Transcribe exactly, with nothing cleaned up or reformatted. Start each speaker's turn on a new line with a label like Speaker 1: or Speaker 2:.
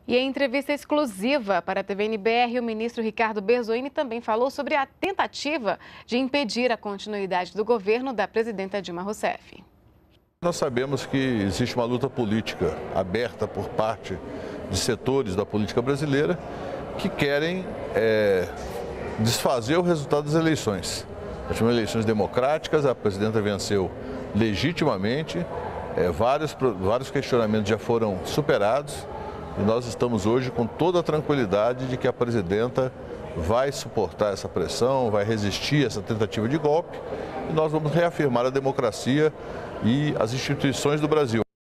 Speaker 1: E em entrevista exclusiva para a T V N B R, o ministro Ricardo Berzoini também falou sobre a tentativa de impedir a continuidade do governo da presidenta Dilma Rousseff.
Speaker 2: Nós sabemos que existe uma luta política aberta por parte de setores da política brasileira que querem é, desfazer o resultado das eleições. Nós tivemos eleições democráticas, a presidenta venceu legitimamente, é, vários, vários questionamentos já foram superados e nós estamos hoje com toda a tranquilidade de que a presidenta vai suportar essa pressão, vai resistir a essa tentativa de golpe e nós vamos reafirmar a democracia e as instituições do Brasil.